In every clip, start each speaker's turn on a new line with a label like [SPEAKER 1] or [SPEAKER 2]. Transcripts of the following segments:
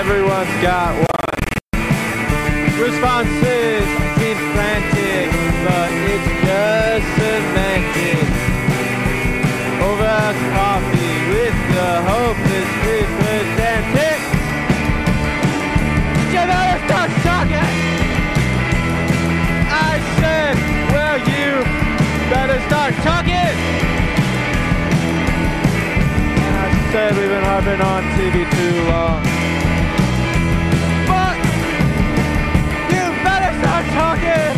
[SPEAKER 1] everyone's got one. Responses seem frantic, but it's just semantic. Over coffee with the hopeless representing. You better start talking! I said, well, you better start talking! And I said we've been harping on TV too long. But you better start talking!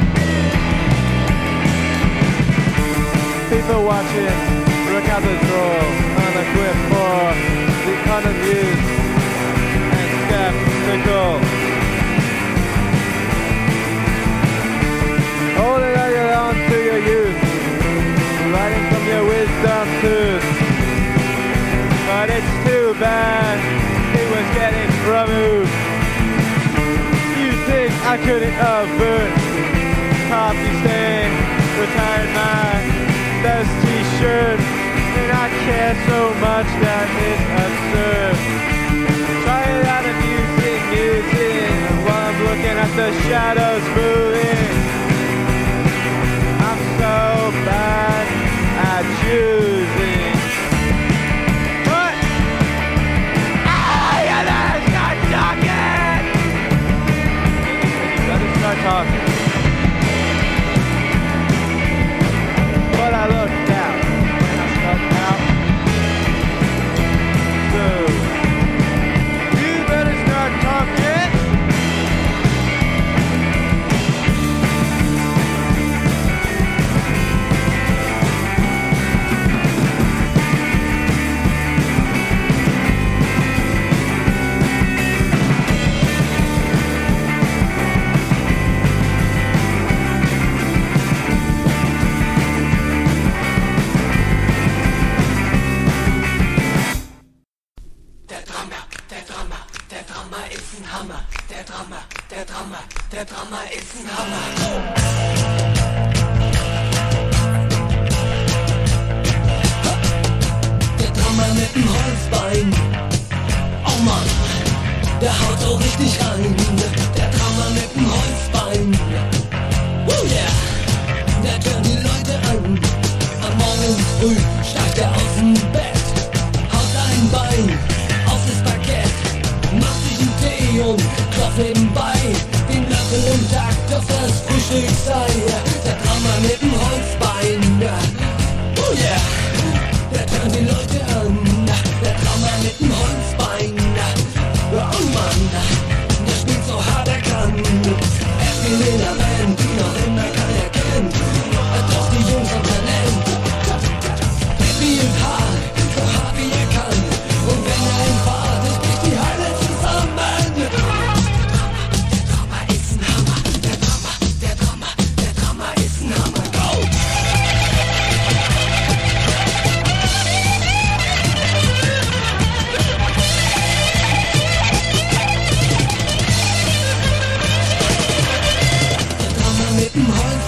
[SPEAKER 1] People watching, look out the door, unequipped for the unamused and skeptical. Holding on to your youth, writing from your wisdom tooth. But it's too bad it was getting removed. You think I couldn't avert coffee stain, retired mind, best t-shirt, and I care so much that it's absurd. Try it out amusing music while I'm looking at the shadows moving. I'm so bad at choosing. But you better start talking! You better start talking. But I looked out and I stuck out. So you better start talking.
[SPEAKER 2] Der Drummer ist ein Hammer. Der Drummer mit dem Holzbein. Oh Mann, der haut so richtig rein. Der Drummer mit dem Holzbein. Oh yeah, der tönt die Leute an. Am Morgen früh steigt er aus dem Bett, haut ein Bein auf das Parkett, macht sich einen Tee und klopft nebenbei den Löffel im Takt, dass das Frühstück sei. Der Drummer mit dem Holzbein. Oh yeah, der tönt die Leute an. Der Drummer mit dem Holzbein. Oh Mann, der spielt so hart er kann. Er spielt in der Band, die noch immer keiner kennt. Doch die Jungs haben Talent. Er spielt hart, so hart wie er kann. Und wenn er ihn fährt, es bricht die Halle zusammen. Der Drummer ist ein Hammer. Der Drummer ist ein Hammer. Go! Der Drummer mit dem Holz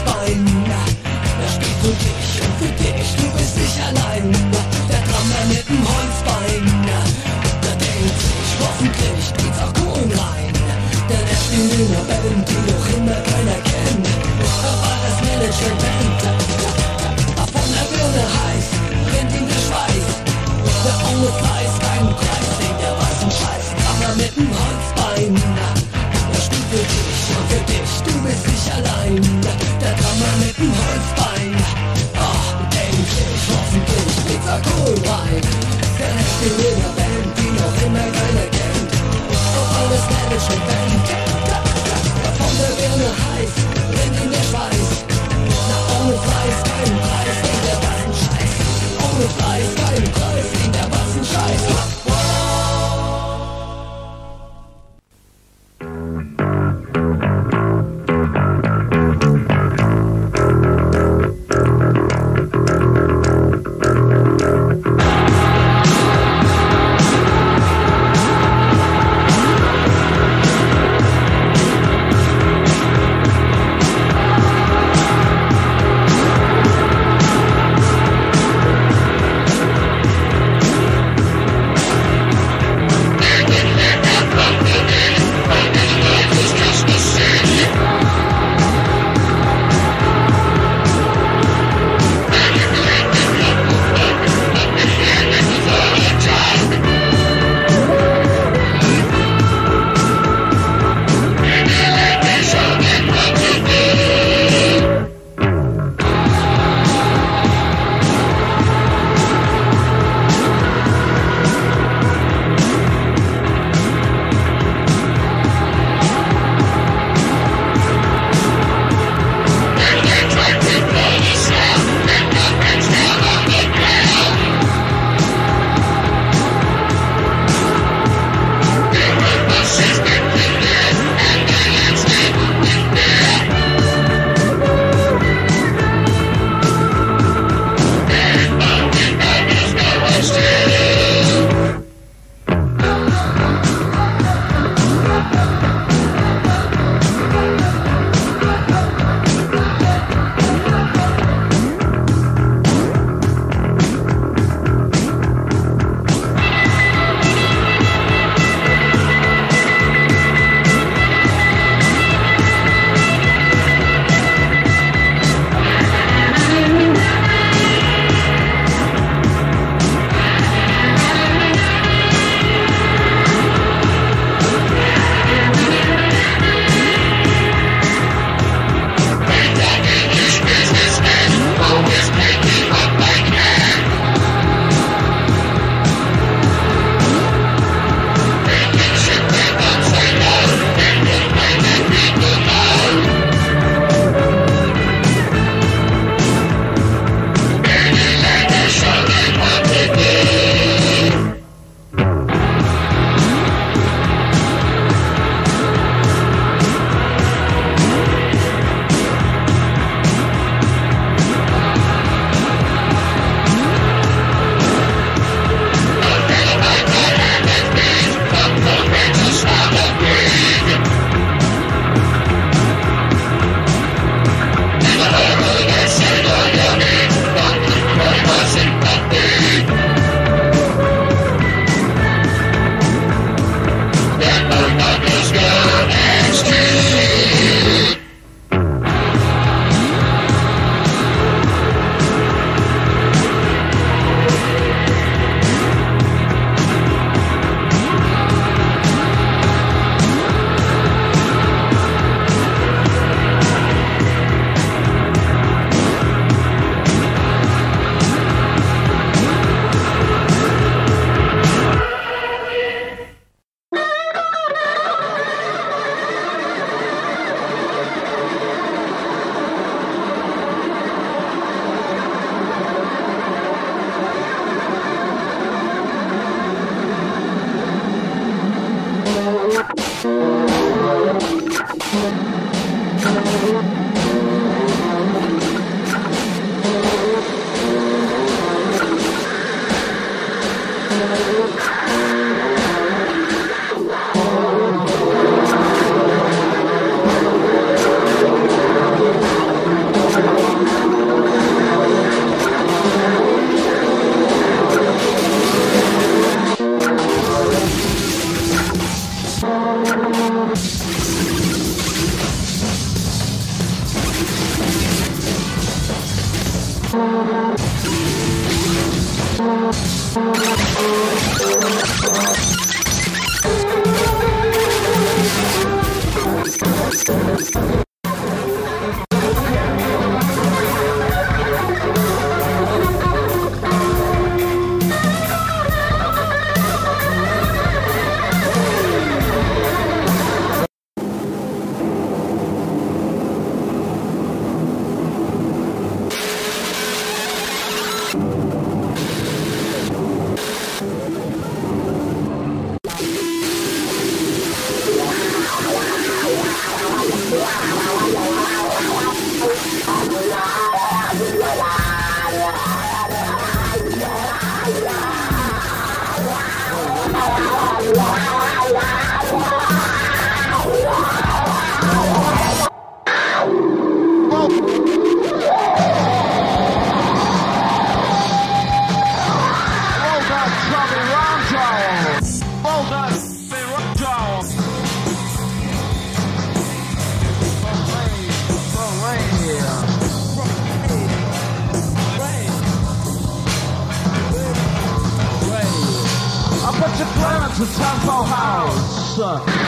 [SPEAKER 3] To Tempo House.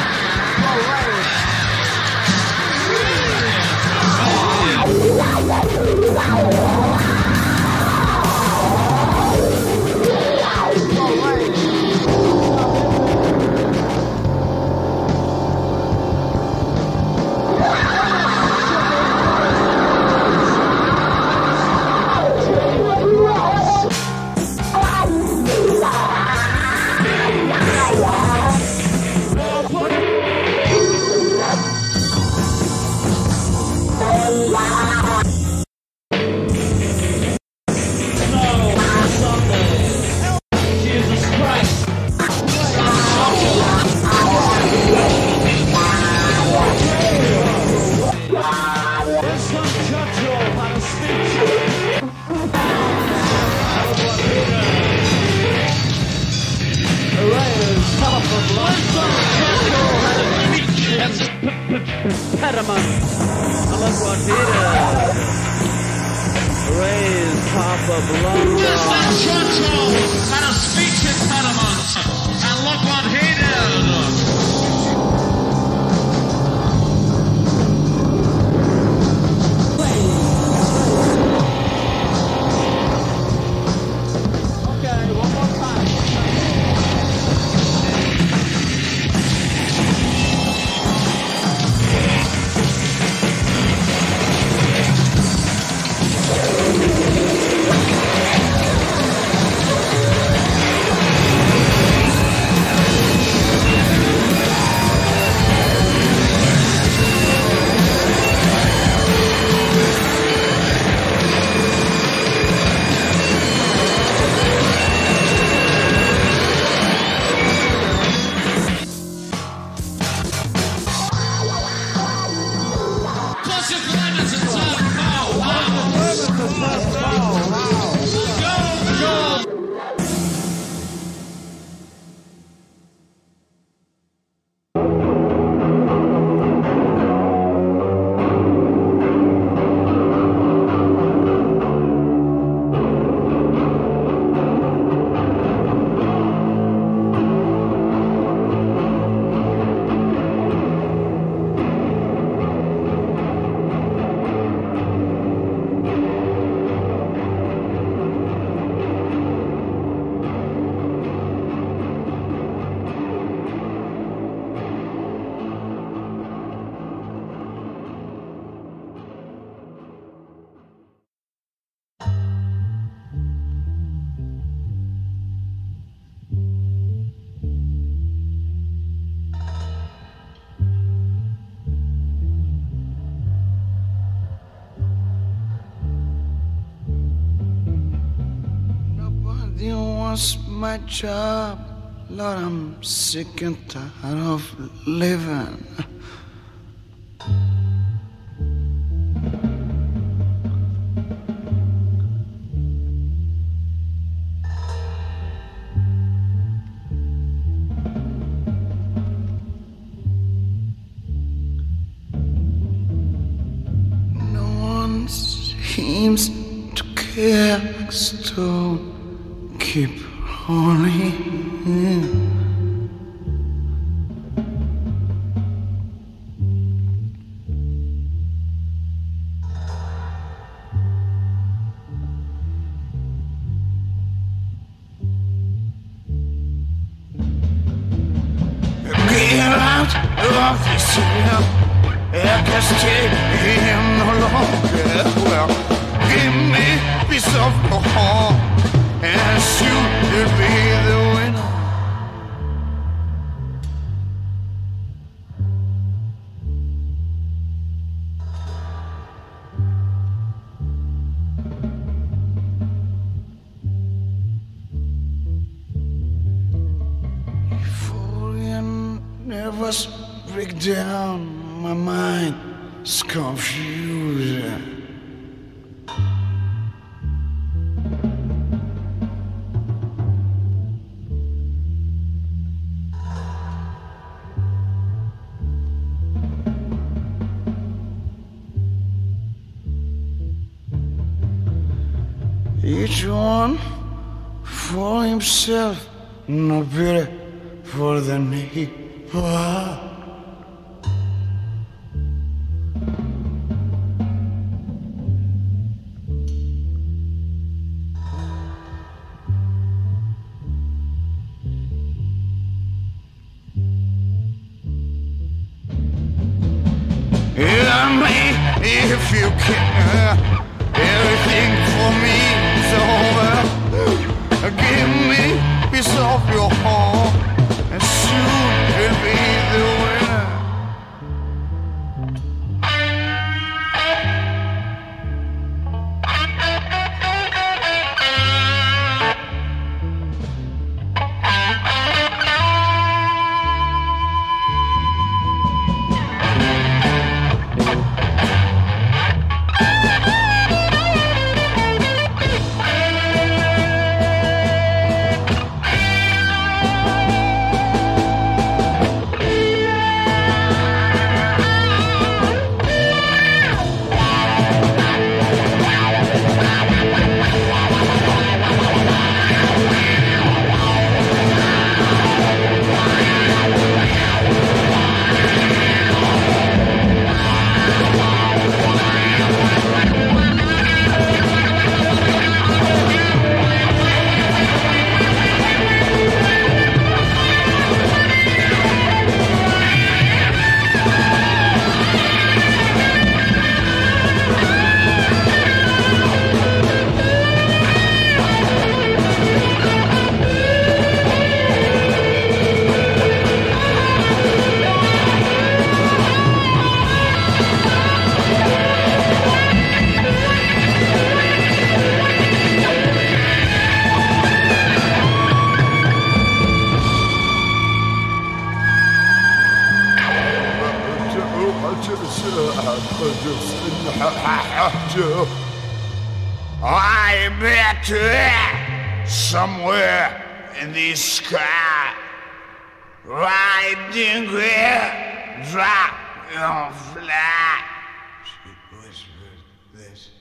[SPEAKER 1] Impediment. I love what he did. Raise Papa Blunder.
[SPEAKER 4] Winston Churchill had a speech impediment, and look what he did.
[SPEAKER 5] lost my job. Lord, I'm sick and tired of living. No one seems to care. Stone keep rolling. Of this year, I can stay here no longer. Well, give me a piece of your heart, and soon you'll be the winner. Euphoria never break down, my mind is confused. Each one for himself, no pity for the neighbor. If you care, everything for me is over. Give me a piece of your heart, and soon you'll be the winner. I bet somewhere in the sky, riding where dragonfly. She whispered this.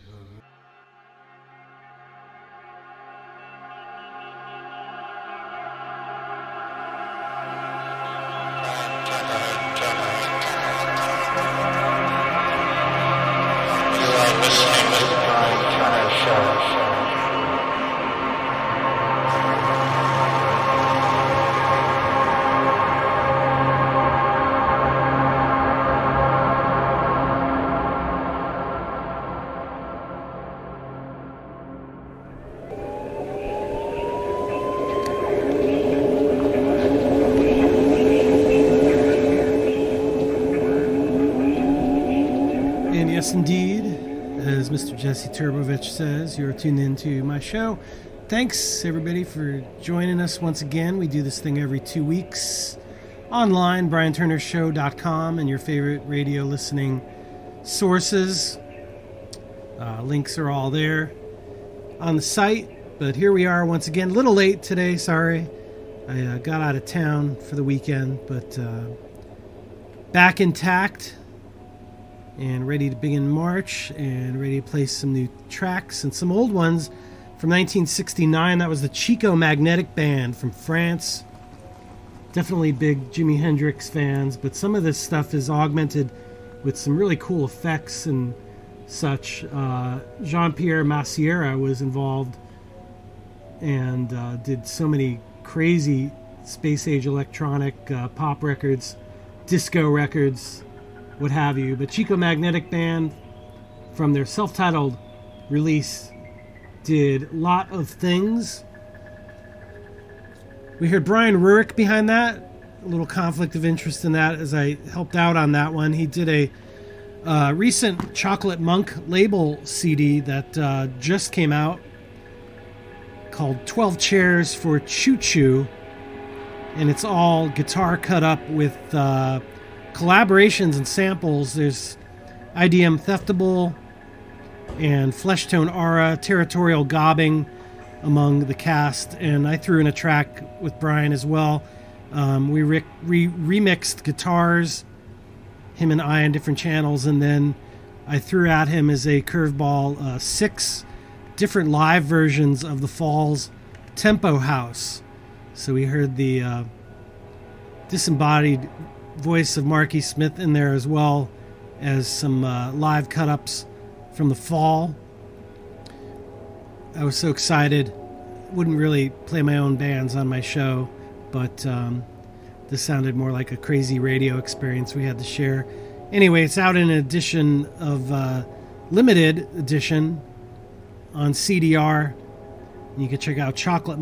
[SPEAKER 6] Yes, indeed. As Mr. Jesse Turbovich says, you're tuned into my show, Thanks, everybody, for joining us once again. We do this thing every 2 weeks. Online, BrianTurnerShow.com and your favorite radio listening sources. Links are all there on the site. But here we are once again. A little late today, sorry. I got out of town for the weekend, but back intact and ready to begin March and ready to play some new tracks and some old ones from 1969. That was the Chico Magnetic Band from France. Definitely big Jimi Hendrix fans, but some of this stuff is augmented with some really cool effects and such. Jean-Pierre Massiera was involved and did so many crazy space-age electronic pop records, disco records, what have you. But Chico Magnetic Band, from their self-titled release, did Lot of Things. We heard Brian Rurik behind that. A little conflict of interest in that as I helped out on that one. He did a recent Chocolate Monk label CD that just came out called 12 Chairs for Choo Choo. And it's all guitar cut up with collaborations and samples. There's IDM Theftable and Fleshtone Aura, Territorial Gobbing among the cast, and I threw in a track with Brian as well. We remixed guitars, him and I, on different channels, and then I threw at him as a curveball 6 different live versions of the Falls Tempo House. So we heard the disembodied voice of Marky Smith in there, as well as some live cut-ups from the Fall. I was so excited. Wouldn't really play my own bands on my show, but this sounded more like a crazy radio experience we had to share. Anyway, it's out in an edition of limited edition on CDR. And you can check out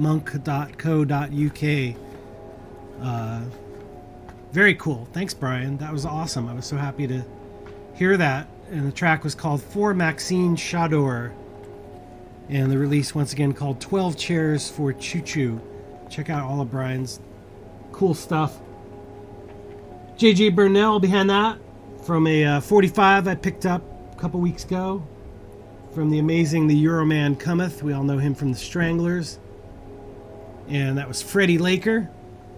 [SPEAKER 6] chocolatemonk.co.uk. Very cool. Thanks, Brian. That was awesome. I was so happy to hear that. And the track was called For Maxine Chador. And the release, once again, called 12 Chairs for Choo Choo. Check out all of Brian's cool stuff. J.J. Burnell behind that, from a 45 I picked up a couple weeks ago, from the amazing The Euroman Cometh. We all know him from the Stranglers. And that was Freddie Laker.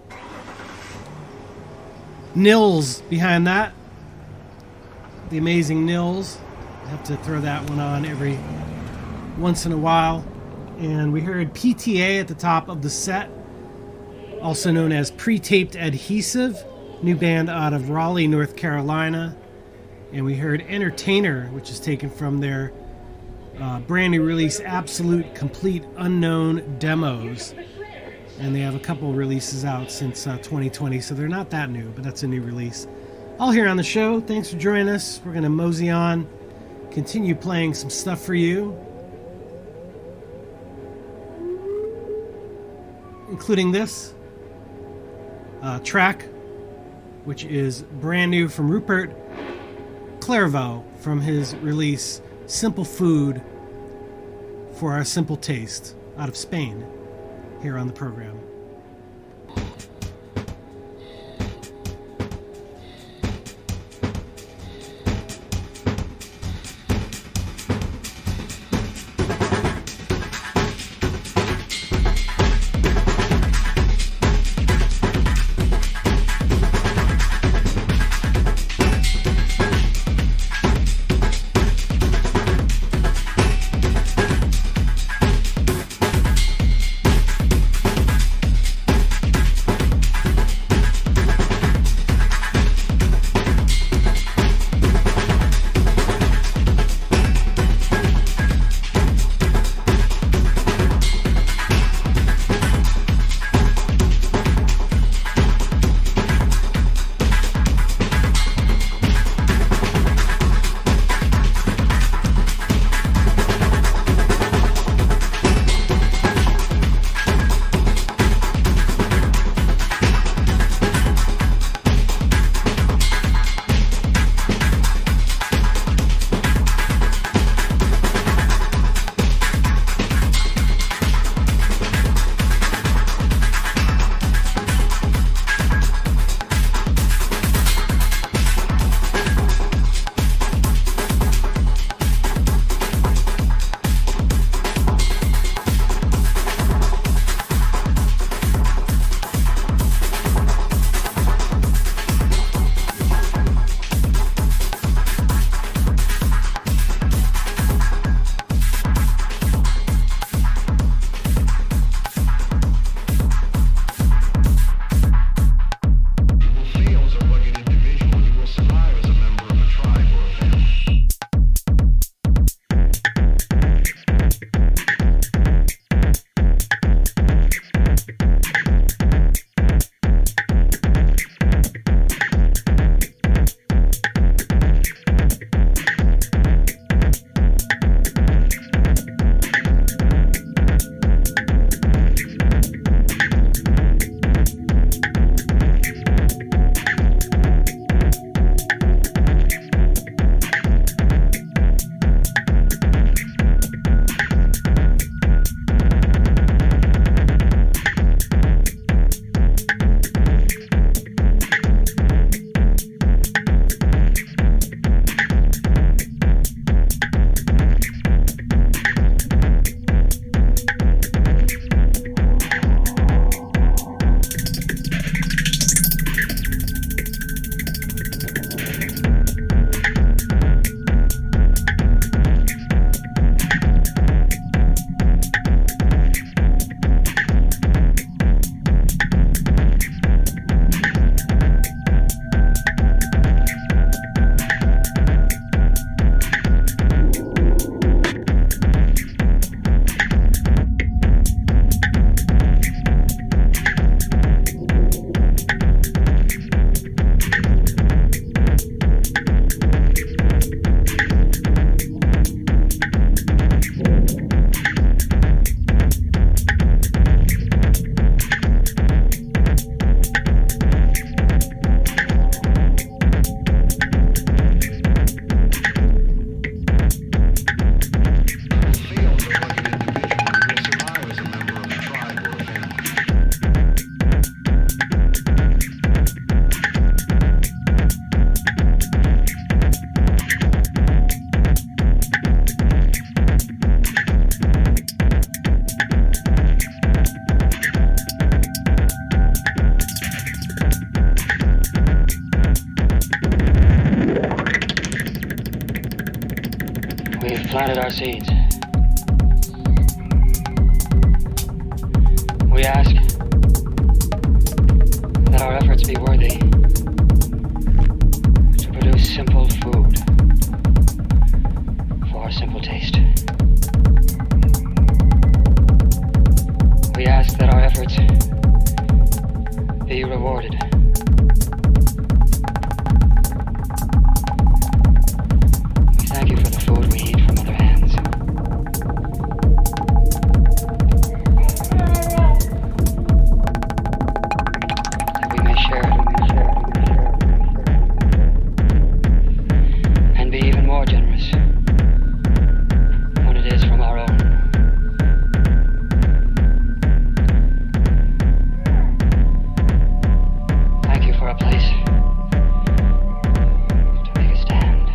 [SPEAKER 6] Nils behind that, the amazing Nils. I have to throw that one on every once in a while. And we heard PTA at the top of the set, also known as Pre-Taped Adhesive, new band out of Raleigh, North Carolina. And we heard Entertainer, which is taken from their brand new release, Absolute Complete Unknown Demos. And they have a couple releases out since 2020, so they're not that new, but that's a new release. All here on the show. Thanks for joining us. We're going to mosey on, continue playing some stuff for you, including this track, which is brand new from Rupert Clairvaux from his release Simple Food for Our Simple Taste out of Spain, here on the program.
[SPEAKER 7] planted our seeds. We ask that our efforts be worthy to produce simple food for our simple taste. We ask that our efforts be rewarded. We thank you for the food we eat from other hands. That we may share it, and be even more generous when it is from our own. Thank you for a place to make a stand.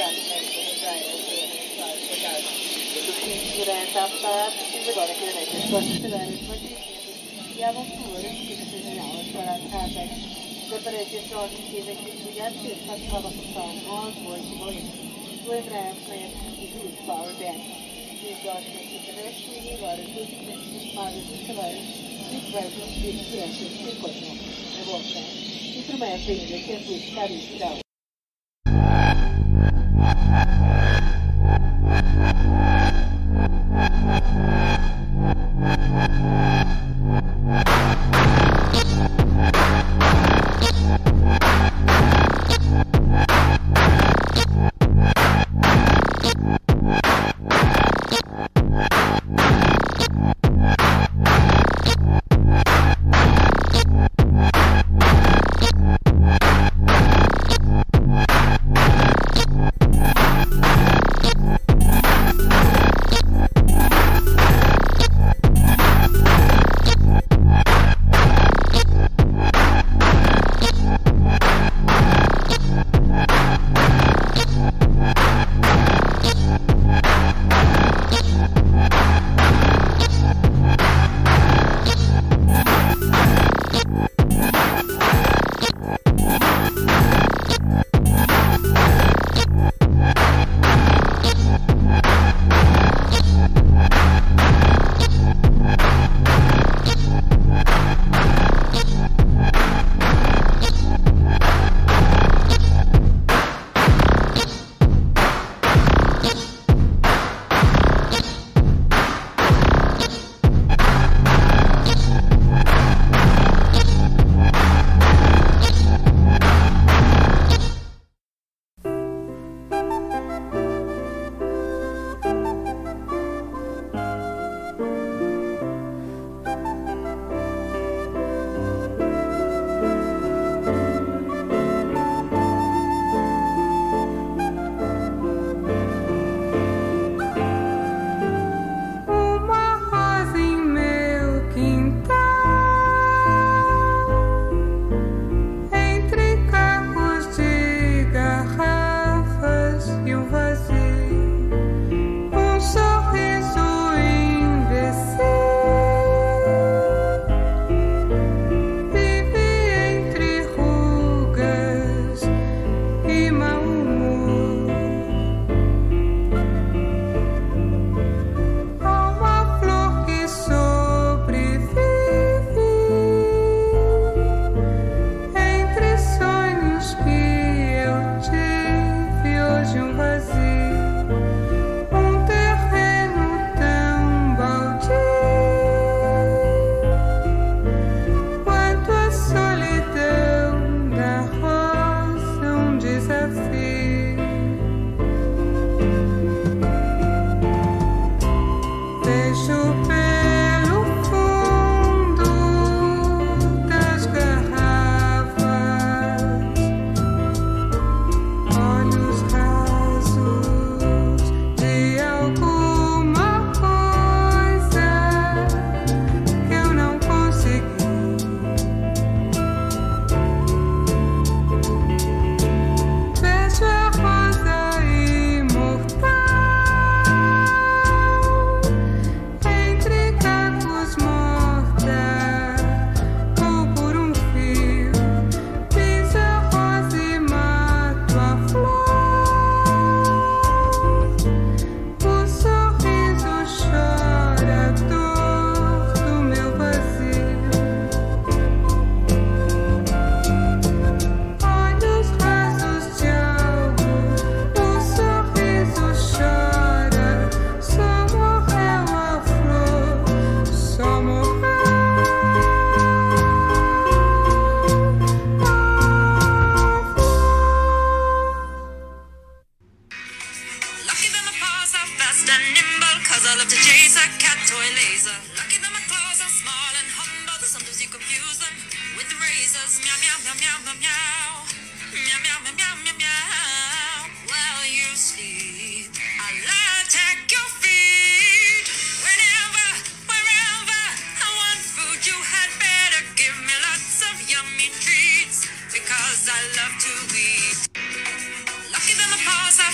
[SPEAKER 8] fast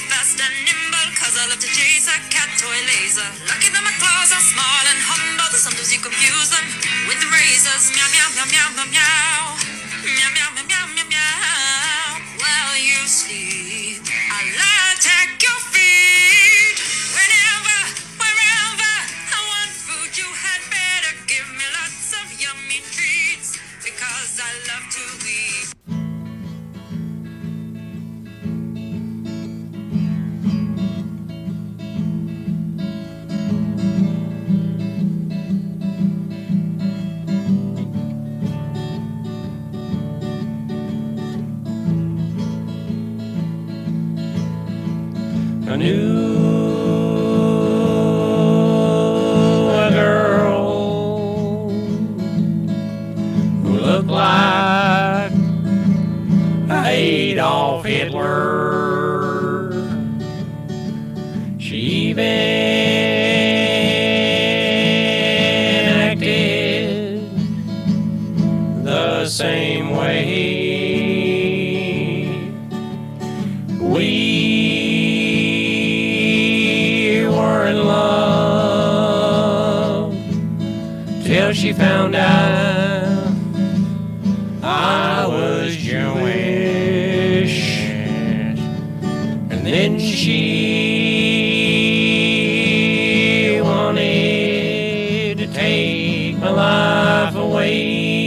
[SPEAKER 8] and nimble, cause I love to chase a cat toy laser. Lucky that my claws are small and humble, sometimes you confuse them with razors. Meow, meow, meow, meow, meow, meow. Meow, meow, meow, meow, meow, meow. While you sleep, I'll attack your feet. Whenever, wherever I want food, you had better give me lots of yummy treats, because I love to eat.
[SPEAKER 9] I knew a girl who looked like Adolf Hitler. She even acted the same way. Till she found out I was Jewish, and then she wanted to take my life away.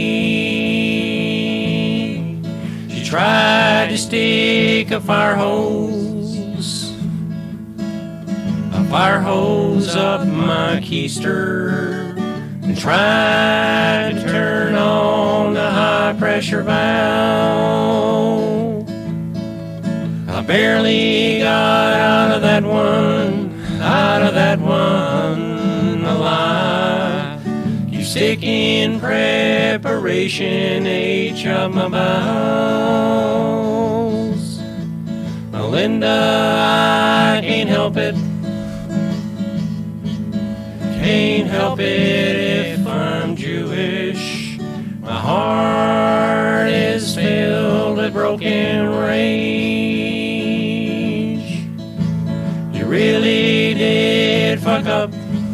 [SPEAKER 9] She tried to stick a fire hose up my keister, and tried to turn on the high pressure valve. I barely got out of that one alive. You sick in preparation H of my bowels. Melinda, I can't help it. Can't help it if I'm Jewish. My heart is filled with broken rage. You really did fuck up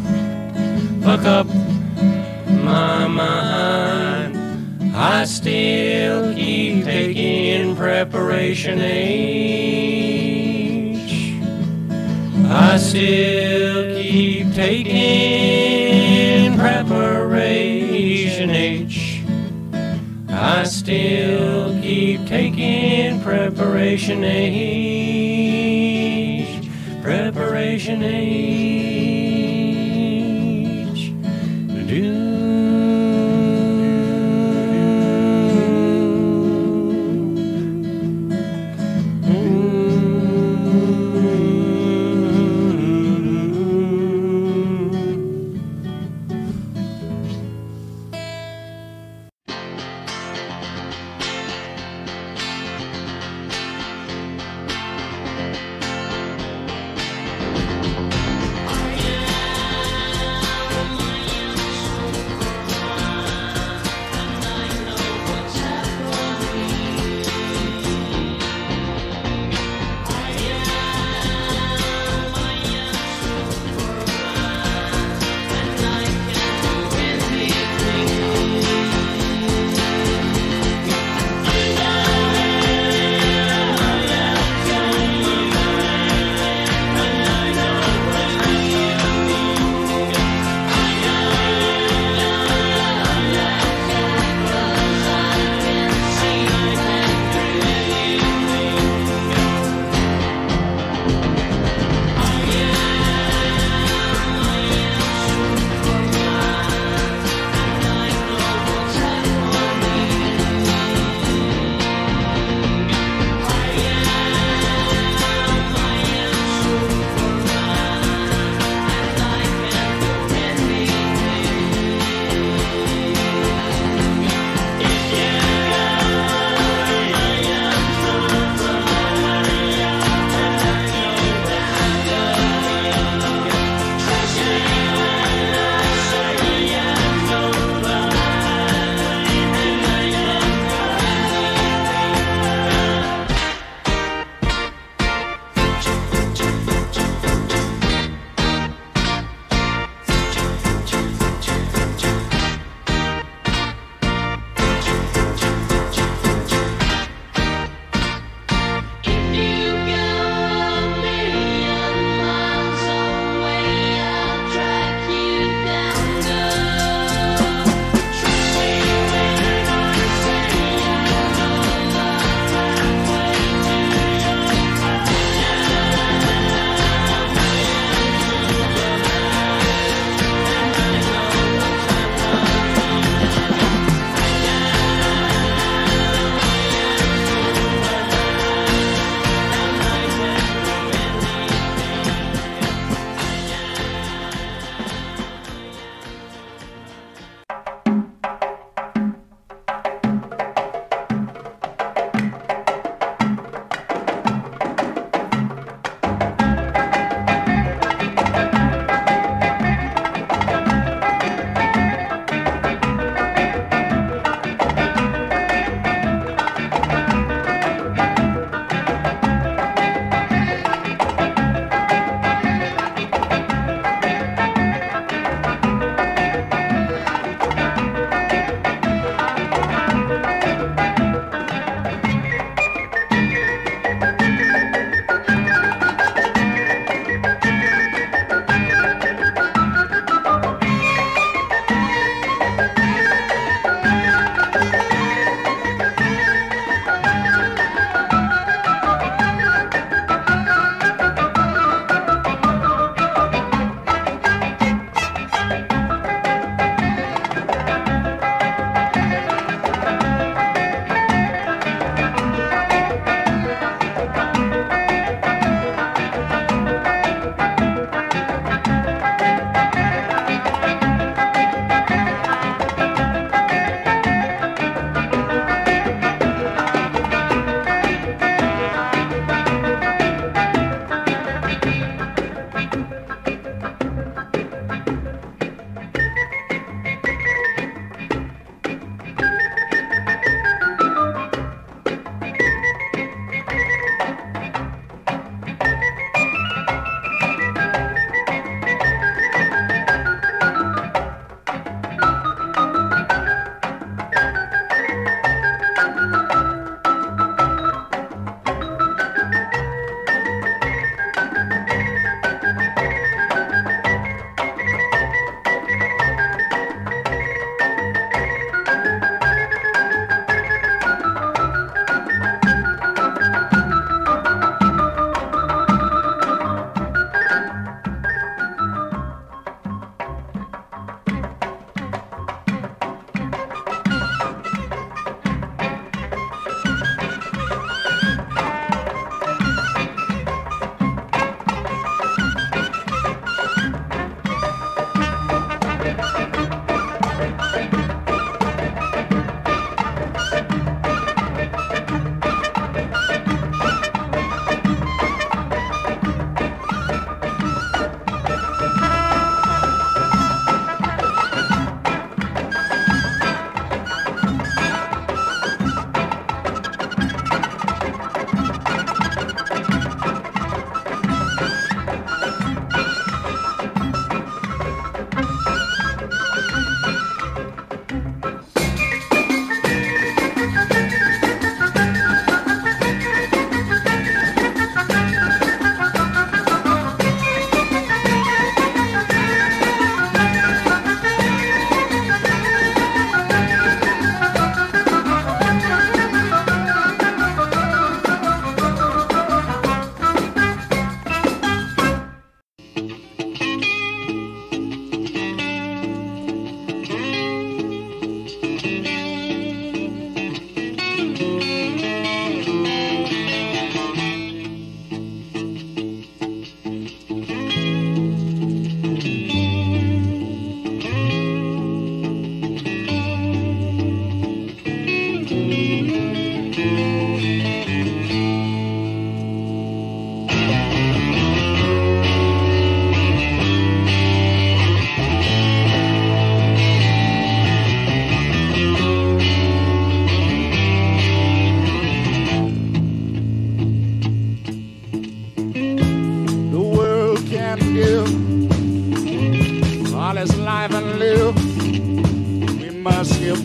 [SPEAKER 9] my mind. I still keep taking preparation H. I still keep taking preparation H. I still keep taking preparation H. Preparation H.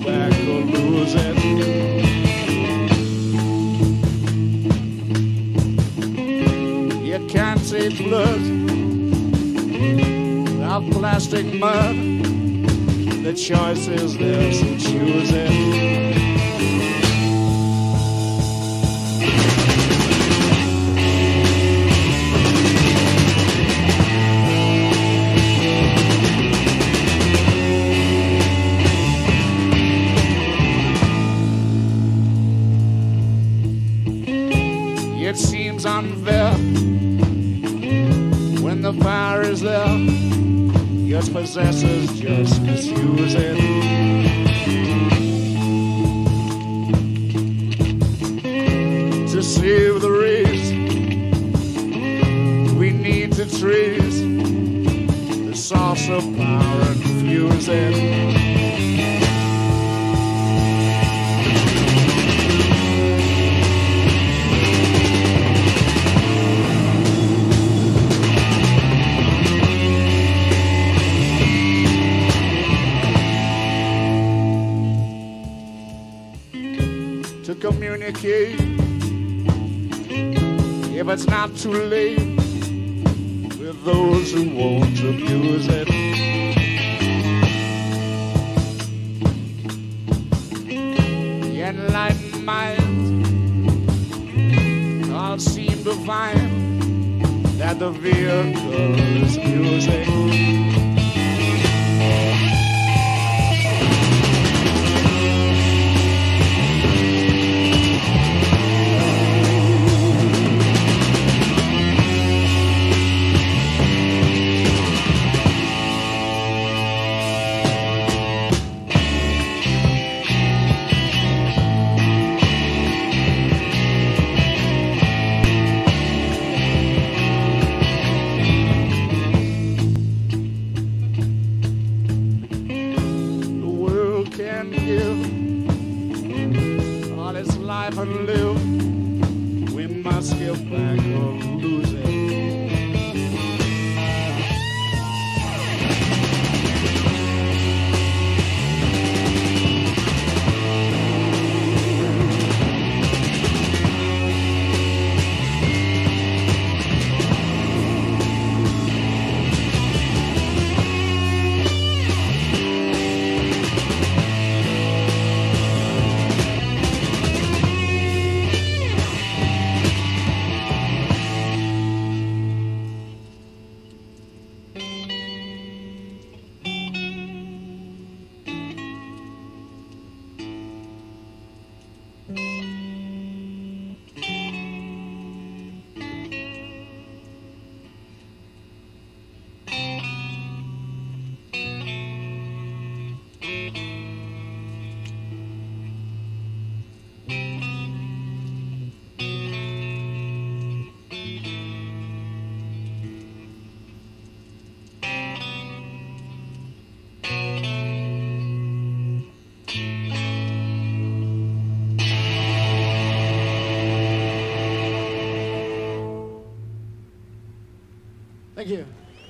[SPEAKER 10] back or lose it. You can't take blood without plastic mud. The choice is there, so choose it. It seems unfair when the fire is there, your possessors just misuse it. To save the race, we need to trace the source of power and fuse it. To communicate, if it's not too late, with those who won't abuse it. The enlightened mind all seem to find that the vehicle is music. And live, we must give back or lose it. Thank you.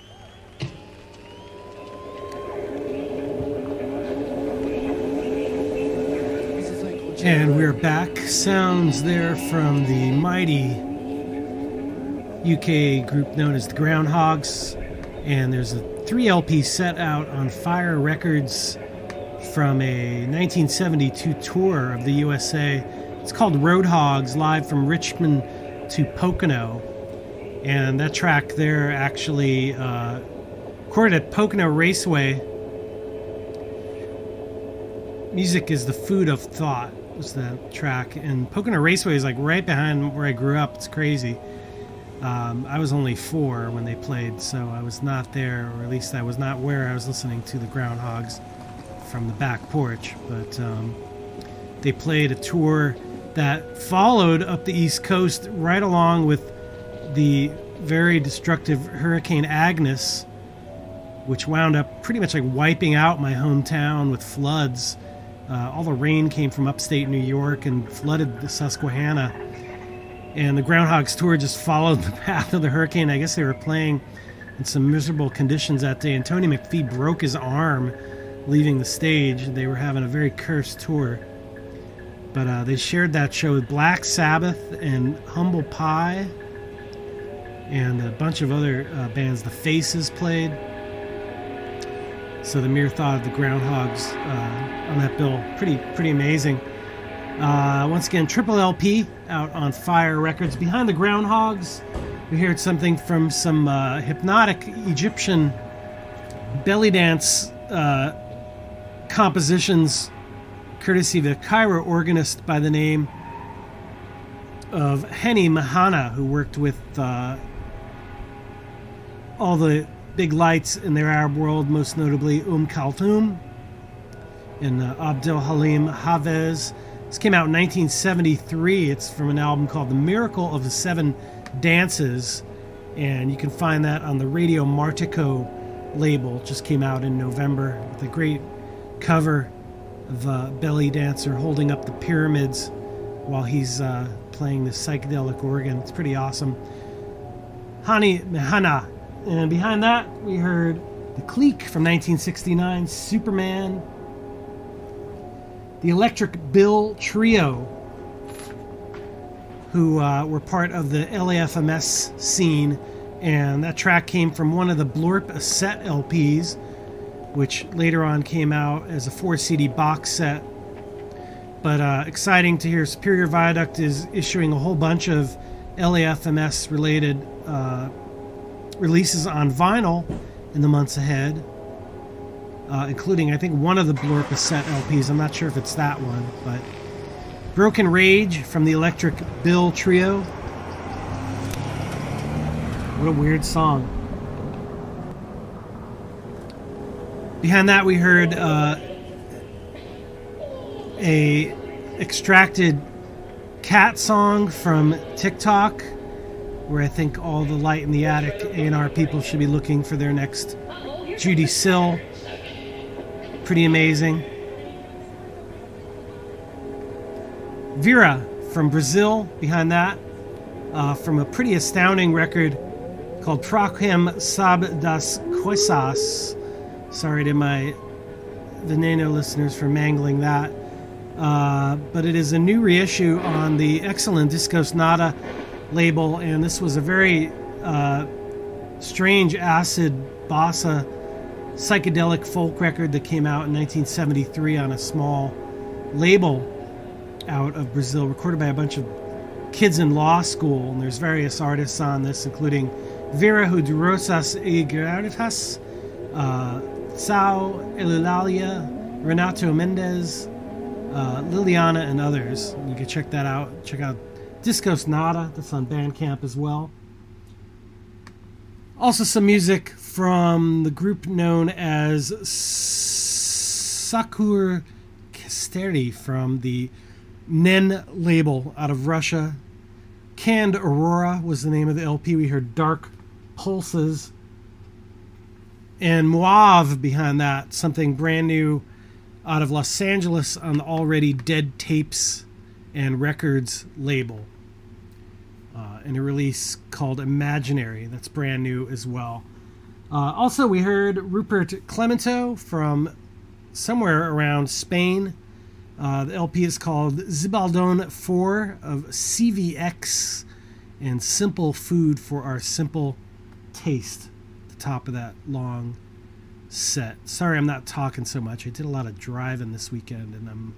[SPEAKER 6] And we're back. Sounds there from the mighty UK group known as the Groundhogs. And there's a 3-LP set out on Fire Records from a 1972 tour of the USA. It's called Roadhogs, live from Richmond to Pocono. And that track there actually recorded at Pocono Raceway. Music is the food of thought was that track. And Pocono Raceway is like right behind where I grew up. It's crazy. I was only 4 when they played, so I was not there, or at least I was not where I was listening to the Groundhogs from the back porch. But they played a tour that followed up the East Coast right along with the very destructive Hurricane Agnes, which wound up pretty much like wiping out my hometown with floods. All the rain came from upstate New York and flooded the Susquehanna. And the Groundhogs tour just followed the path of the hurricane. I guess they were playing in some miserable conditions that day. And Tony McPhee broke his arm leaving the stage. They were having a very cursed tour. But they shared that show with Black Sabbath and Humble Pie and a bunch of other bands. The Faces played. So the mere thought of the Groundhogs on that bill, pretty amazing. Once again, triple LP out on Fire Records. Behind the Groundhogs, we heard something from some hypnotic Egyptian belly dance compositions, courtesy of a Cairo organist by the name of Henny Mahana, who worked with all the big lights in their Arab world, most notably Kulthum and Abdel Halim Hafez. This came out in 1973. It's from an album called The Miracle of the Seven Dances, and you can find that on the Radio Martico label. It just came out in November with a great cover of a belly dancer holding up the pyramids while he's playing the psychedelic organ. It's pretty awesome. Hani Mehana. And behind that, we heard The Clique from 1969, Superman, the Electric Bill Trio, who were part of the LAFMS scene, and that track came from one of the Blorp set LPs, which later on came out as a 4-CD box set. But exciting to hear Superior Viaduct is issuing a whole bunch of LAFMS related releases on vinyl in the months ahead, including, I think, one of the Blorp set LPs. I'm not sure if it's that one, but Broken Rage from the Electric Bill Trio. What a weird song. Behind that, we heard a extracted Cat song from TikTok, where I think all the Light in the Attic A&R people should be looking for their next Judy Sill. Pretty amazing. Vera from Brazil behind that, from a pretty astounding record called Prochem Sab das Coisas. Sorry to my Veneno listeners for mangling that. But it is a new reissue on the excellent Discos Nada label, and this was a very strange acid bossa psychedelic folk record that came out in 1973 on a small label out of Brazil, recorded by a bunch of kids in law school. And there's various artists on this, including Vera Hudrosas e Gravitas, Sao Elilalia, Renato Mendez, Liliana, and others. You can check that out. Check out Discos Nada. That's on Bandcamp as well. Also some music from the group known as Sakur Kasteri from the Nen label out of Russia. Canned Aurora was the name of the LP. We heard Dark Pulses. And Moav behind that, something brand new out of Los Angeles on the Already Dead Tapes and Records label. And a release called Imaginary. That's brand new as well. Also, we heard Rupert Clemento from somewhere around Spain. The LP is called Zibaldon 4 of CVX and Simple Food for Our Simple Taste. At the top of that long set. Sorry I'm not talking so much. I did a lot of driving this weekend and I'm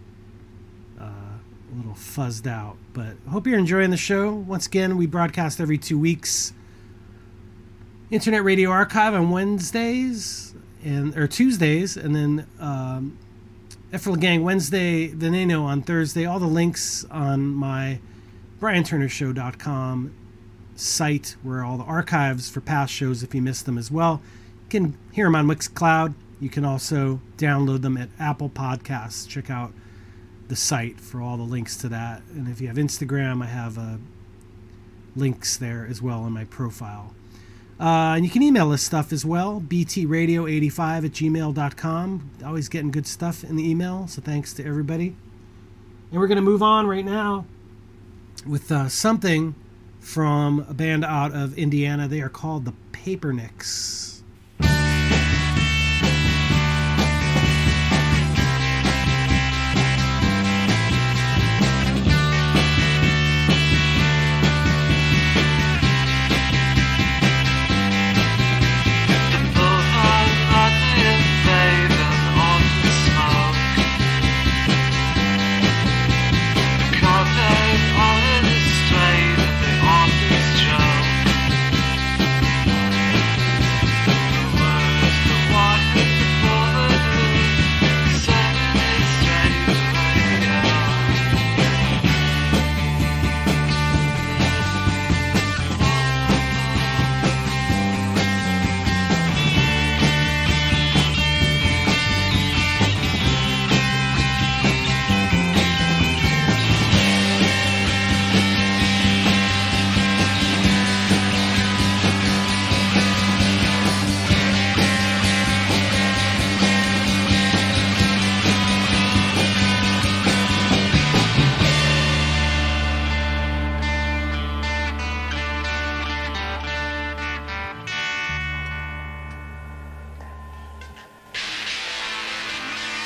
[SPEAKER 6] a little fuzzed out. But I hope you're enjoying the show. Once again, we broadcast every 2 weeks. Internet Radio Archive on Wednesdays or Tuesdays, and then Efrel Gang Wednesday, Veneno on Thursday. All the links on my BrianTurnerShow.com site, where all the archives for past shows, if you missed them as well. You can hear them on Mixcloud. You can also download them at Apple Podcasts. Check out the site for all the links to that. And if you have Instagram, I have links there as well in my profile. And you can email us stuff as well, btradio85@gmail.com. Always getting good stuff in the email, so thanks to everybody. And we're going to move on right now with something from a band out of Indiana. They are called the Papernicks.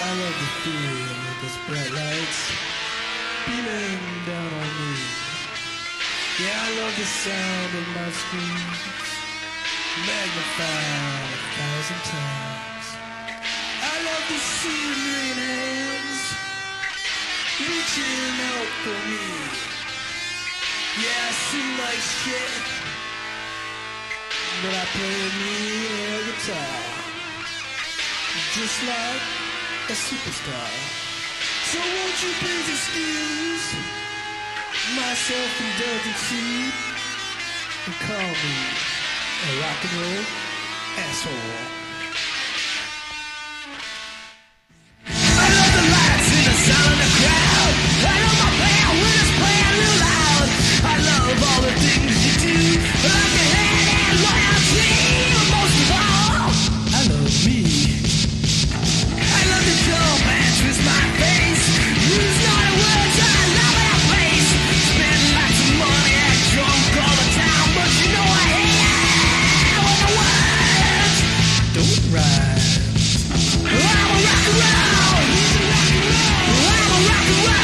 [SPEAKER 2] I love the feel of those bright lights beaming down on me. Yeah, I love the sound of my screams magnified 1,000 times. I love to see a million hands reaching out for me. Yeah, I sing like shit, but I play me air guitar, just like a superstar. So won't you please excuse my self-indulgency and call me a rock and roll asshole. I love the lights and the sound of the crowd. I love my band when it's playing real loud. I love all the things you do, like your head and loyalty. But most of all, I love me. I love to jump and twist my face. Use not words, I love that place. Spend lots of money, act drunk all the time, but you know I hate when the words don't rhyme. I'm a rock and roll. I'm a rock and roll.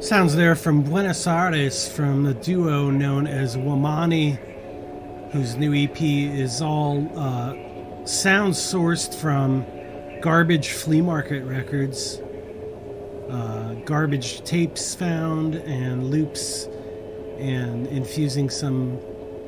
[SPEAKER 6] Sounds there from Buenos Aires from the duo known as Wamani, whose new EP is all sounds sourced from Garbage Flea Market Records. Garbage tapes found and loops, and infusing some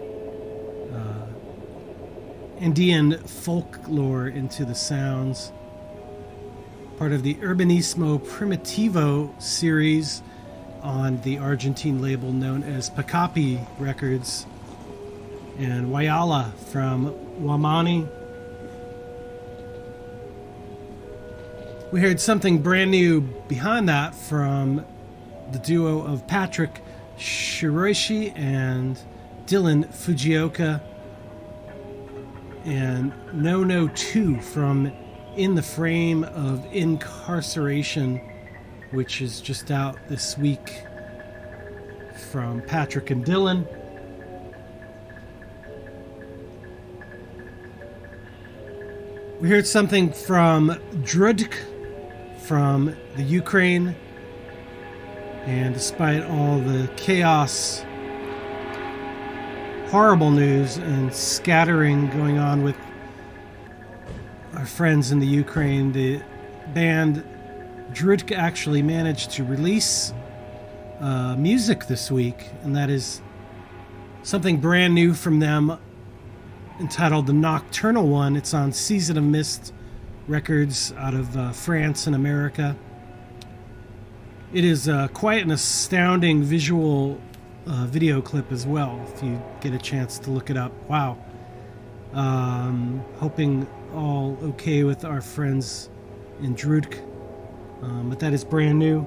[SPEAKER 6] Andean folklore into the sounds. Part of the Urbanismo Primitivo series on the Argentine label known as Pacapi Records. And Wayala from Wamani. We heard something brand new behind that from the duo of Patrick Shiroishi and Dylan Fujioka, and No 2 from In the Frame of Incarceration, which is just out this week from Patrick and Dylan. We heard something from Drudk from the Ukraine, and despite all the chaos, horrible news, and scattering going on with our friends in the Ukraine, the band Drudk actually managed to release music this week, and that is something brand new from them entitled The Nocturnal One. It's on Season of Mist Records out of France and America. It is quite an astounding visual video clip as well, if you get a chance to look it up. Wow. Hoping all okay with our friends in Drudk. But that is brand new.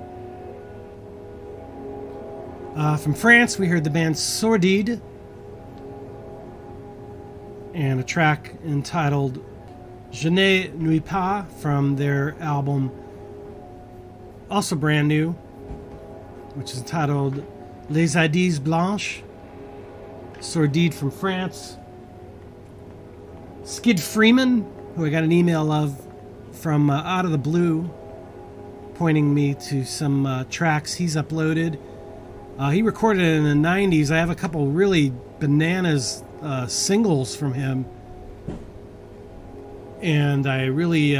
[SPEAKER 6] From France, we heard the band Sordide and a track entitled Je ne nuis pas from their album, also brand new, which is entitled Les Idées Blanches. Sordide from France. Skid Freeman, who I got an email of from out of the blue, pointing me to some tracks he's uploaded. He recorded it in the 90s. I have a couple really bananas singles from him, and I really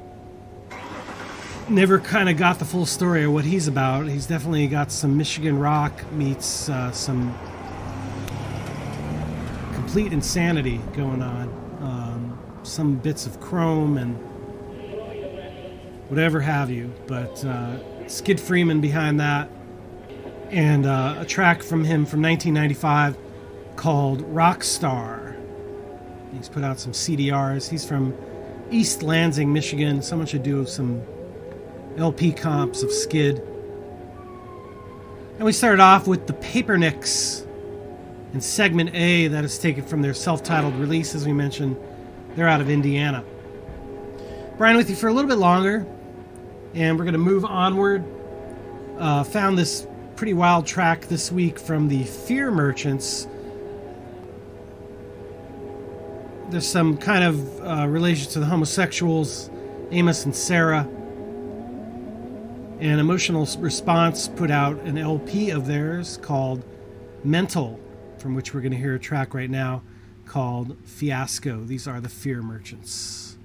[SPEAKER 6] never kind of got the full story of what he's about. He's definitely got some Michigan rock meets some complete insanity going on. Some bits of chrome and whatever have you, but Skid Freeman behind that, and a track from him from 1995 called Rockstar. He's put out some CDRs. He's from East Lansing, Michigan. Someone should do some LP comps of Skid. And we started off with the Papernicks in segment A, that is taken from their self-titled release, as we mentioned. They're out of Indiana. Brian with you for a little bit longer, and we're going to move onward. Found this pretty wild track this week from the Fear Merchants. There's some kind of relation to the homosexuals, Amos and Sarah. And Emotional Response put out an LP of theirs called Mental, from which we're going to hear a track right now called Fiasco. These are the Fear Merchants.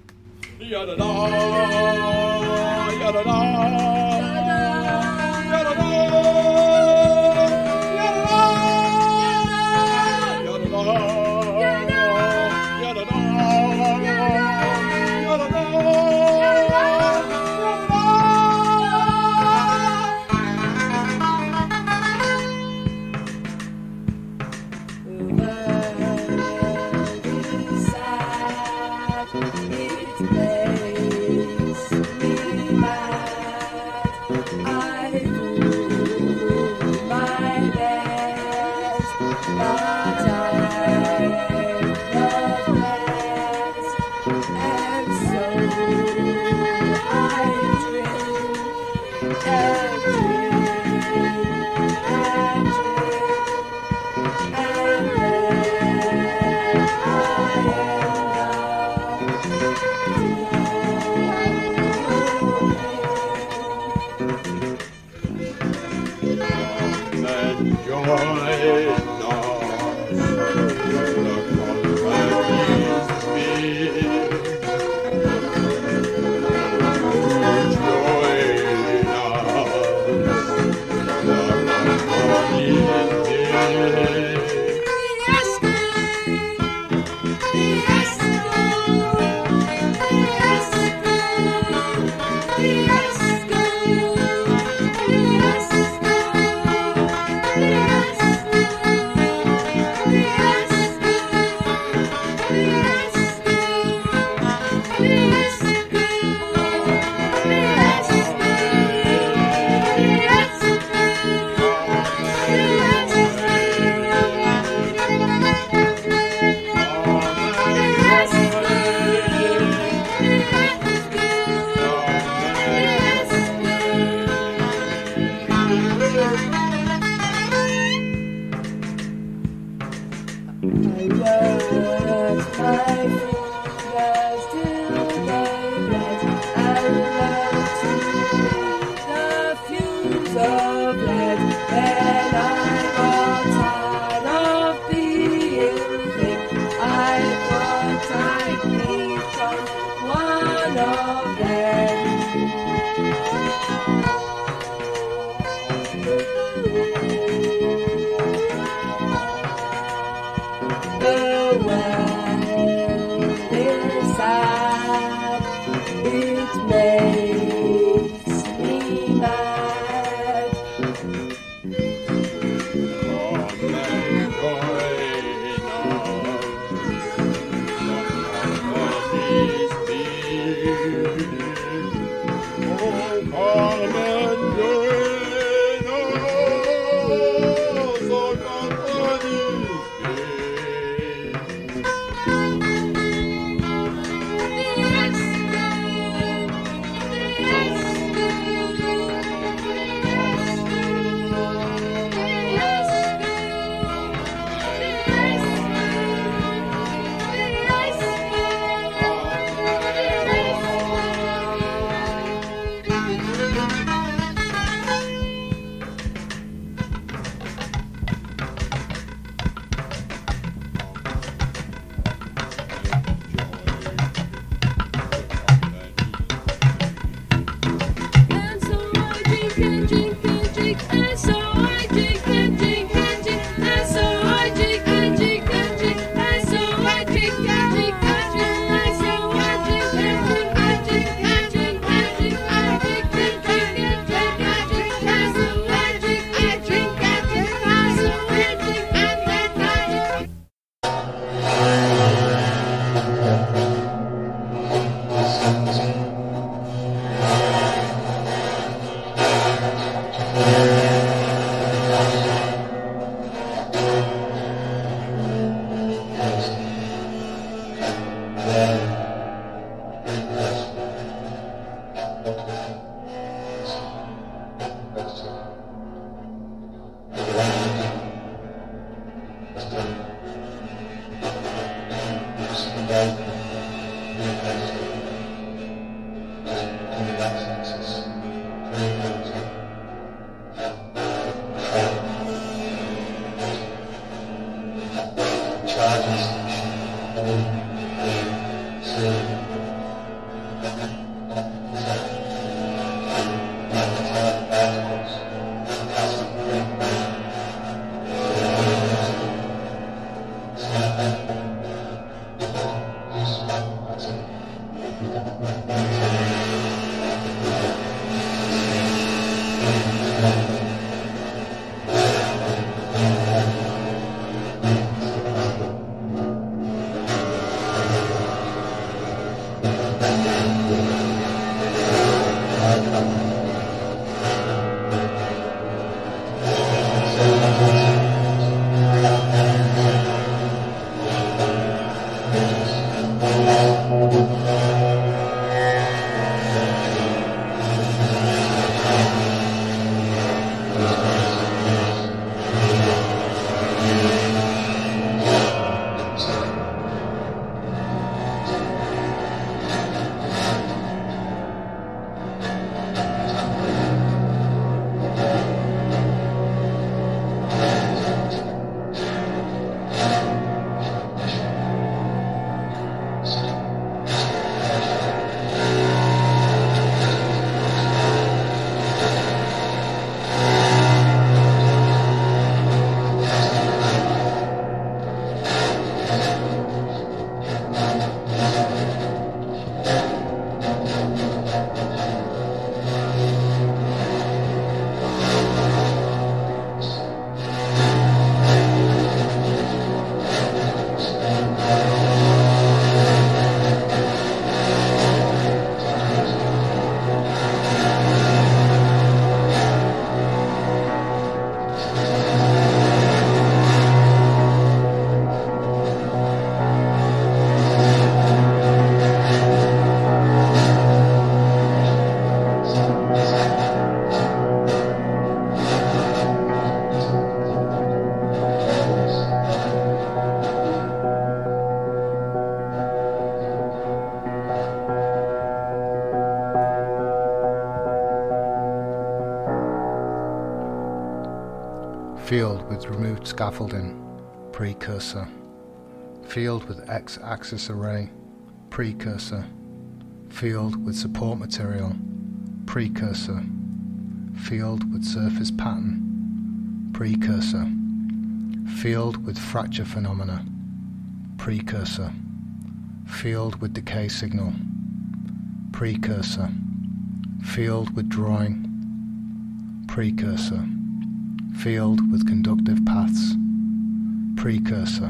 [SPEAKER 11] field with removed scaffolding, precursor, field with X-axis array, precursor, field with support material, precursor, field with surface pattern, precursor, field with fracture phenomena, precursor, field with decay signal, precursor, field with drawing, precursor, field with conductive paths, precursor,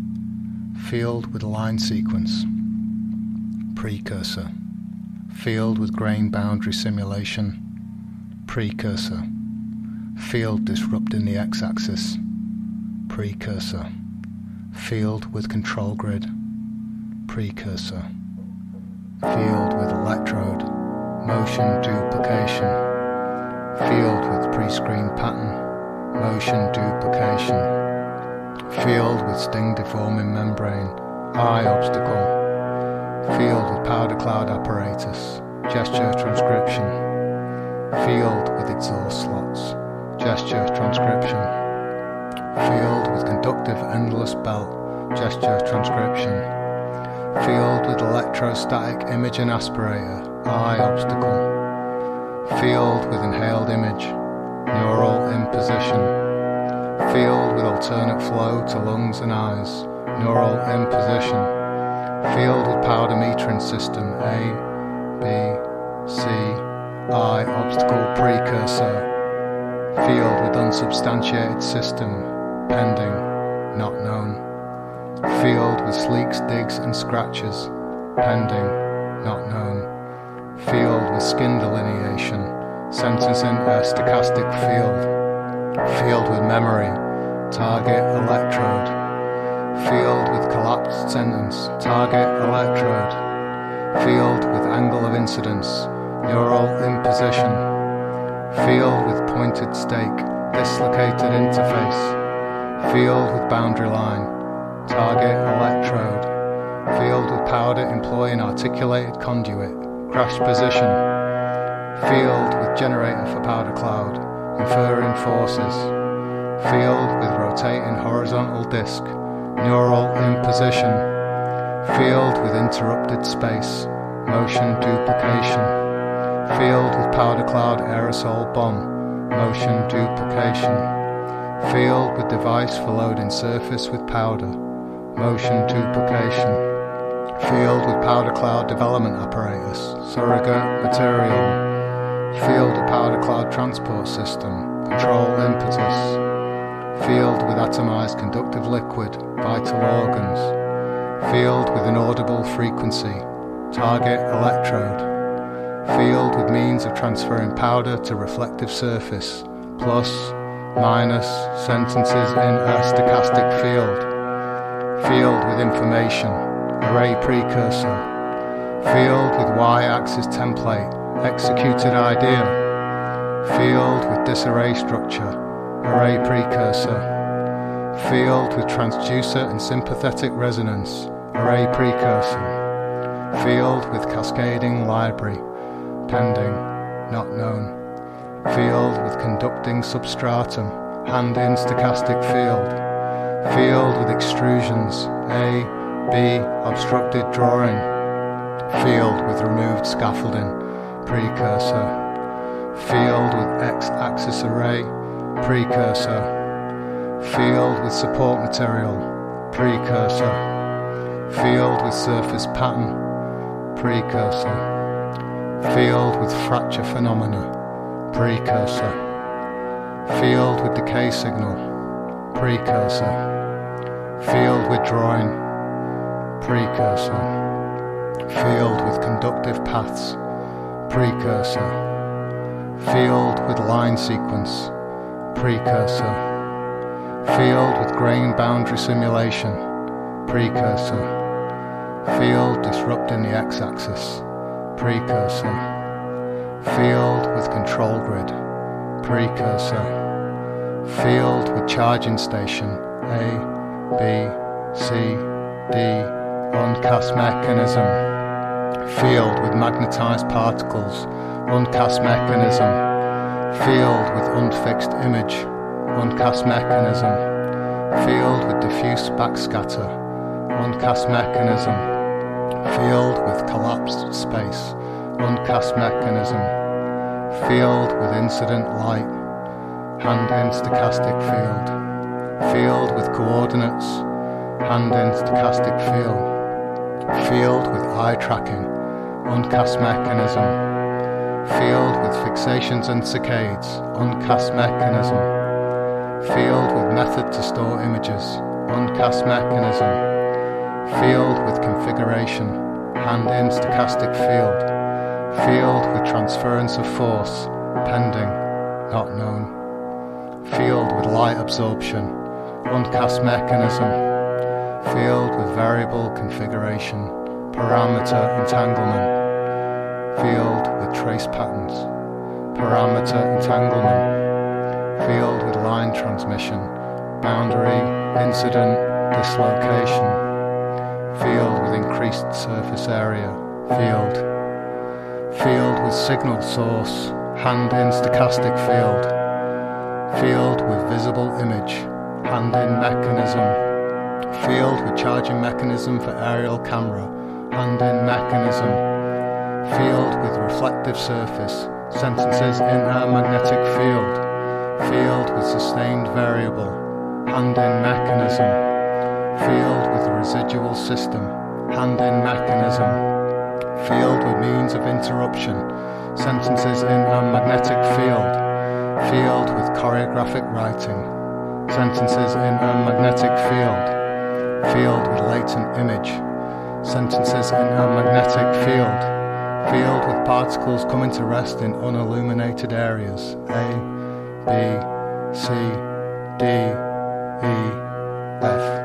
[SPEAKER 11] field with line sequence, precursor, field with grain boundary simulation, precursor, field disrupting the X-axis, precursor, field with control grid, precursor, field with electrode, motion duplication, field with pre-screen pattern, motion duplication, field with sting deforming membrane, eye obstacle, field with powder cloud apparatus, gesture transcription, field with exhaust slots, gesture transcription, field with conductive endless belt, gesture transcription, field with electrostatic imaging aspirator, eye obstacle, field with inhaled image, neural imposition, field with alternate flow to lungs and eyes, neural imposition, field with powder metering system A, B, C, I obstacle precursor, field with unsubstantiated system, pending, not known, field with sleeks, digs and scratches, pending, not known, field with skin delineation, sentencing a stochastic field with memory, target electrode, field with collapsed sentence, target electrode, field with angle of incidence, neural imposition, field with pointed stake, dislocated interface, field with boundary line, target electrode, field with powder employing articulated conduit, crash position, field with generator for powder cloud, inferring forces, field with rotating horizontal disc, neural imposition, field with interrupted space, motion duplication, field with powder cloud aerosol bomb, motion duplication, field with device for loading surface with powder, motion duplication, field with powder cloud development apparatus, surrogate material, field with powder cloud transport system, control impetus, field with atomized conductive liquid, vital organs, field with inaudible frequency, target electrode, field with means of transferring powder to reflective surface, plus, minus, sentences in a stochastic field with information, array precursor, field with y-axis template, executed idea, field with disarray structure, array precursor, field with transducer and sympathetic resonance, array precursor, field with cascading library, pending, not known, field with conducting substratum, hand-in stochastic field with extrusions, A, B, obstructed drawing, field with removed scaffolding, precursor, field with X-axis array, precursor, field with support material, precursor, field with surface pattern, precursor, field with fracture phenomena, precursor, field with decay signal, precursor, field with drawing, precursor, field with conductive paths, precursor, field with line sequence, precursor, field with grain boundary simulation, precursor, field disrupting the X-axis, precursor, field with control grid, precursor, field with charging station, A, B, C, D, uncast mechanism, field with magnetized particles, uncast mechanism, field with unfixed image, uncast mechanism, field with diffuse backscatter, uncast mechanism, field with collapsed space, uncast mechanism, field with incident light, hand-in stochastic field with coordinates, hand-in stochastic field with eye tracking, uncast mechanism, field with fixations and saccades, uncast mechanism, field with method to store images, uncast mechanism, field with configuration, hand-in stochastic field with transference of force, pending, not known, field with light absorption, uncast mechanism, field with variable configuration, parameter entanglement, field with trace patterns, parameter entanglement, field with line transmission, boundary, incident, dislocation, field with increased surface area, field with signal source, hand-in stochastic field with visible image, hand-in mechanism, field with charging mechanism for aerial camera, hand-in mechanism, field with reflective surface, sentences in a magnetic field with sustained variable, hand-in mechanism, field with a residual system, hand-in mechanism, field with means of interruption, sentences in a magnetic field with choreographic writing, sentences in a magnetic field with latent image, sentences in a magnetic field with particles coming to rest in unilluminated areas, A, B, C, D, E, F.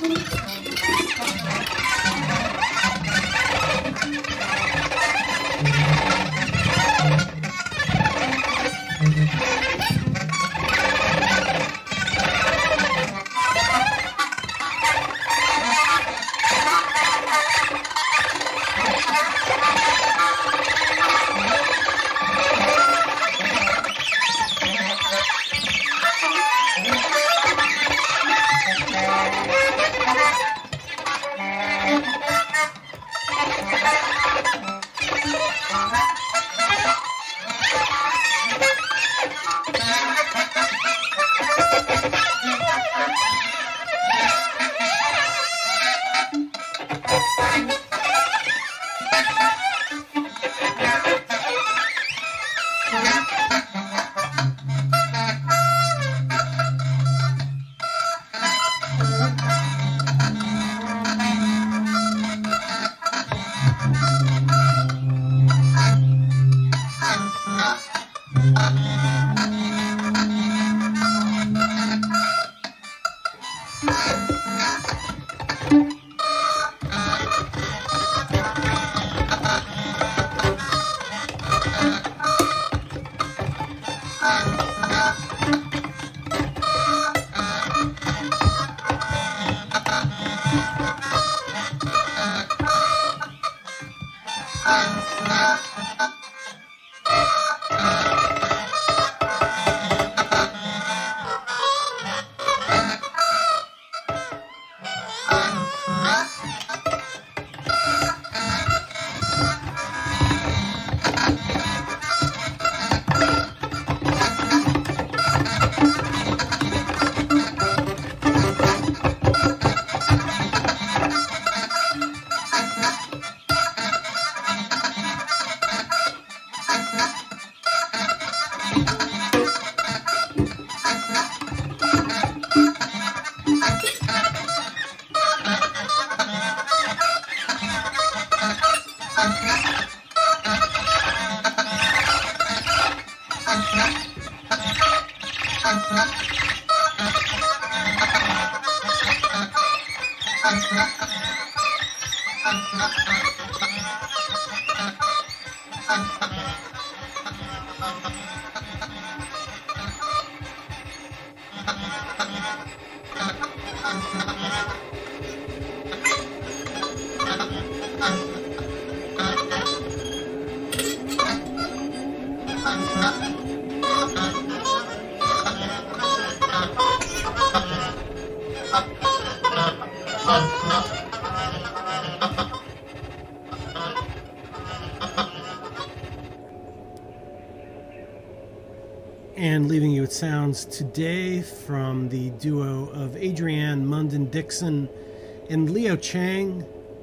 [SPEAKER 6] And leaving you with sounds today from the duo of Adrienne Munden-Dixon and Leo Chang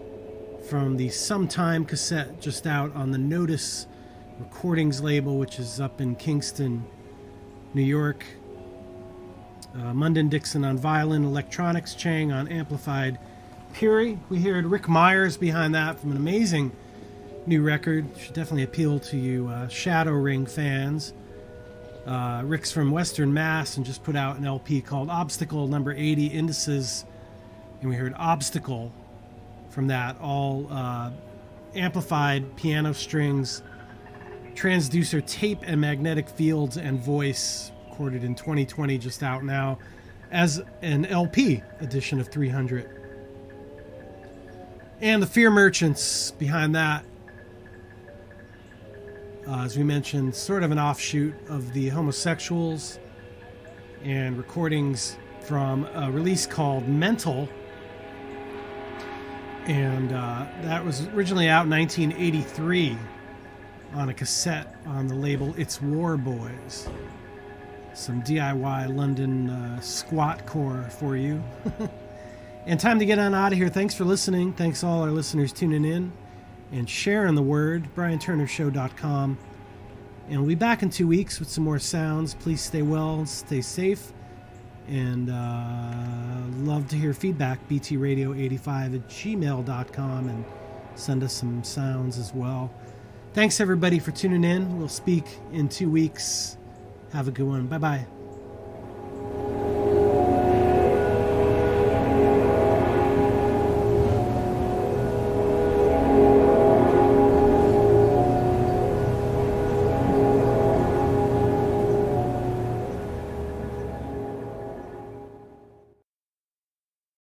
[SPEAKER 6] from the Sometime cassette just out on the Notice Recordings label, which is up in Kingston, New York. Munden-Dixon on violin, electronics, Chang on amplified Puri. We heard Rick Myers behind that from an amazing new record. Should definitely appeal to you Shadow Ring fans. Rick's from Western Mass and just put out an LP called Obstacle number 80 Indices, and we heard Obstacle from that, all amplified piano strings, transducer tape and magnetic fields and voice, recorded in 2020, just out now as an LP edition of 300. And the Fear Merchants behind that, as we mentioned, sort of an offshoot of the Homosexuals, and recordings from a release called Mental. And that was originally out in 1983 on a cassette on the label It's War Boys. Some DIY London squat core for you. And time to get on out of here. Thanks for listening. Thanks all our listeners tuning in and sharing the word. BrianTurnerShow.com. And we'll be back in 2 weeks with some more sounds. Please stay well, stay safe, and love to hear feedback. btradio85@gmail.com, and send us some sounds as well. Thanks everybody for tuning in. We'll speak in 2 weeks. Have a good one. Bye-bye.